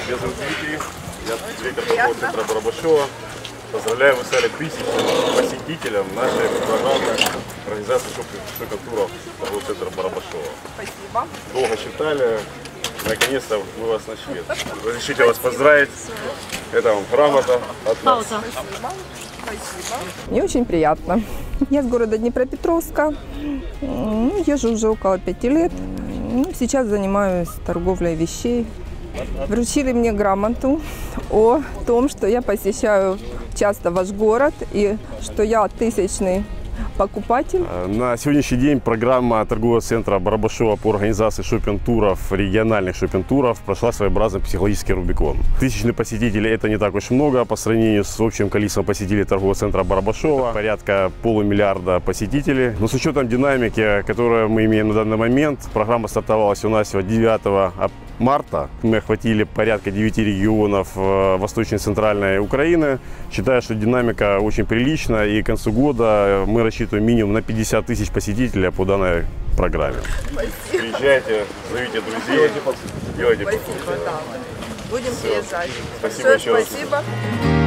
Без Дмитрий, я директор торгового центра Барабашева. Поздравляю, вы стали 1000-м посетителем нашей программы организации шопинг-туров торгового центра Барабашева. Спасибо. Долго считали, наконец-то мы вас нашли. Разрешите вас поздравить. Это вам грамота от нас. Спасибо. Мне очень приятно. Я с города Днепропетровска, езжу уже около 5 лет. Сейчас занимаюсь торговлей вещей. Вручили мне грамоту о том, что я посещаю часто ваш город и что я 1000-й покупатель. На сегодняшний день программа торгового центра Барабашева по организации шопинг-туров, региональных шопинг-туров прошла своеобразный психологический рубикон. 1000 посетителей – это не так уж много по сравнению с общим количеством посетителей торгового центра Барабашева. Порядка полумиллиарда посетителей. Но с учетом динамики, которую мы имеем на данный момент, программа стартовалась у нас 9 марта. Мы охватили порядка 9 регионов Восточной и Центральной Украины. Считаю, что динамика очень приличная, и к концу года мы рассчитываем минимум на 50 000 посетителей по данной программе. Приезжайте, зовите друзей, делайте покупки. Будем приезжать. Спасибо еще раз. Спасибо.